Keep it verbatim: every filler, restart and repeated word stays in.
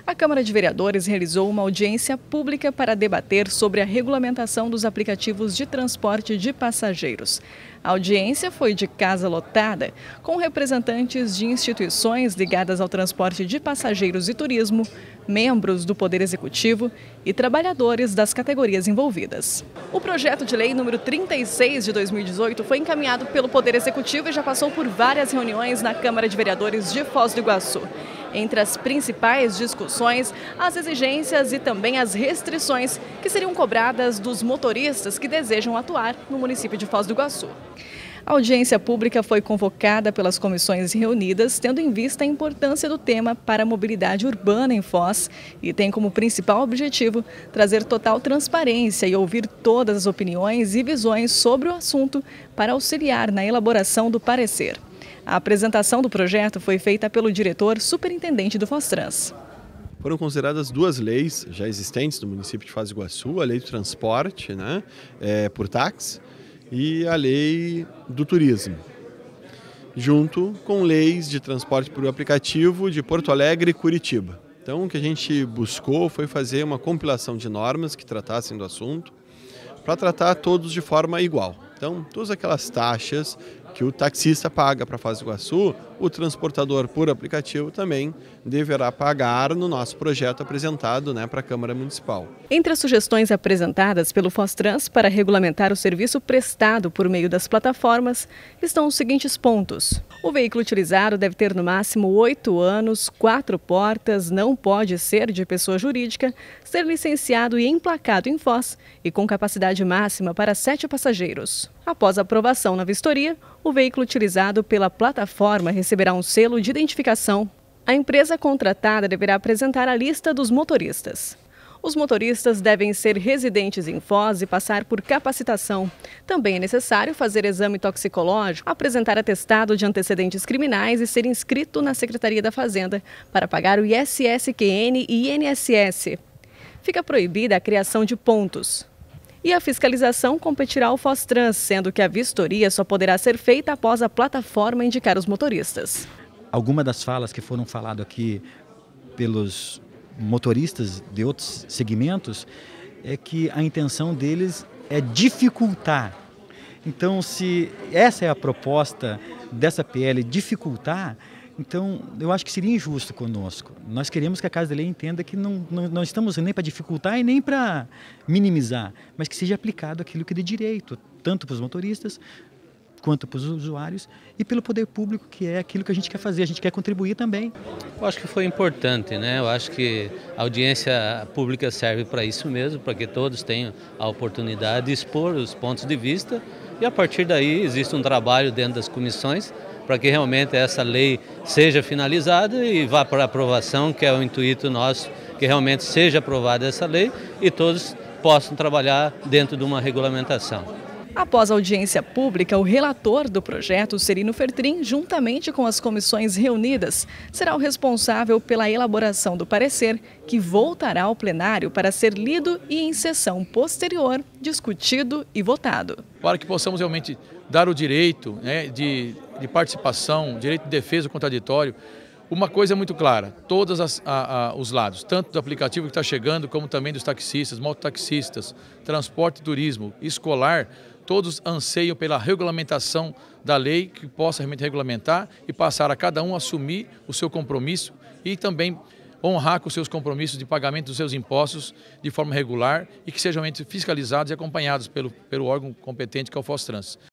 A Câmara de Vereadores realizou uma audiência pública para debater sobre a regulamentação dos aplicativos de transporte de passageiros. A audiência foi de casa lotada, com representantes de instituições ligadas ao transporte de passageiros e turismo, membros do Poder Executivo e trabalhadores das categorias envolvidas. O projeto de lei número trinta e seis de dois mil e dezoito foi encaminhado pelo Poder Executivo e já passou por várias reuniões na Câmara de Vereadores de Foz do Iguaçu. Entre as principais discussões, as exigências e também as restrições que seriam cobradas dos motoristas que desejam atuar no município de Foz do Iguaçu. A audiência pública foi convocada pelas comissões reunidas, tendo em vista a importância do tema para a mobilidade urbana em Foz e tem como principal objetivo trazer total transparência e ouvir todas as opiniões e visões sobre o assunto para auxiliar na elaboração do parecer. A apresentação do projeto foi feita pelo diretor superintendente do Fostrans. Foram consideradas duas leis já existentes no município de Foz do Iguaçu, a lei do transporte, né, é, por táxi, e a lei do turismo, junto com leis de transporte por aplicativo de Porto Alegre e Curitiba. Então o que a gente buscou foi fazer uma compilação de normas que tratassem do assunto, para tratar todos de forma igual. Então, todas aquelas taxas que o taxista paga para Foz do Iguaçu, o transportador por aplicativo também deverá pagar no nosso projeto apresentado, né, para a Câmara Municipal. Entre as sugestões apresentadas pelo Fostrans para regulamentar o serviço prestado por meio das plataformas estão os seguintes pontos. O veículo utilizado deve ter no máximo oito anos, quatro portas, não pode ser de pessoa jurídica, ser licenciado e emplacado em Foz e com capacidade máxima para sete passageiros. Após a aprovação na vistoria, o veículo utilizado pela plataforma receberá um selo de identificação. A empresa contratada deverá apresentar a lista dos motoristas. Os motoristas devem ser residentes em Foz e passar por capacitação. Também é necessário fazer exame toxicológico, apresentar atestado de antecedentes criminais e ser inscrito na Secretaria da Fazenda para pagar o I S S Q N e I N S S. Fica proibida a criação de pontos. E a fiscalização competirá ao Fostrans, sendo que a vistoria só poderá ser feita após a plataforma indicar os motoristas. Algumas das falas que foram faladas aqui pelos motoristas de outros segmentos é que a intenção deles é dificultar. Então, se essa é a proposta dessa P L, dificultar, então eu acho que seria injusto conosco. Nós queremos que a Casa de Lei entenda que não, não, não estamos nem para dificultar e nem para minimizar, mas que seja aplicado aquilo que é de direito, tanto para os motoristas quanto para os usuários e pelo poder público, que é aquilo que a gente quer fazer, a gente quer contribuir também. Eu acho que foi importante, né? Eu acho que a audiência pública serve para isso mesmo, para que todos tenham a oportunidade de expor os pontos de vista e a partir daí existe um trabalho dentro das comissões para que realmente essa lei seja finalizada e vá para aprovação, que é o intuito nosso, que realmente seja aprovada essa lei e todos possam trabalhar dentro de uma regulamentação. Após a audiência pública, o relator do projeto, Serino Fertrin, juntamente com as comissões reunidas, será o responsável pela elaboração do parecer, que voltará ao plenário para ser lido e, em sessão posterior, discutido e votado. Para que possamos realmente dar o direito, né, de, de participação, direito de defesa contraditório, uma coisa é muito clara, todos as, a, a, os lados, tanto do aplicativo que está chegando, como também dos taxistas, mototaxistas, transporte e turismo, escolar, todos anseiam pela regulamentação da lei que possa realmente regulamentar e passar a cada um assumir o seu compromisso e também honrar com os seus compromissos de pagamento dos seus impostos de forma regular e que sejam realmente fiscalizados e acompanhados pelo, pelo órgão competente que é o Fostrans.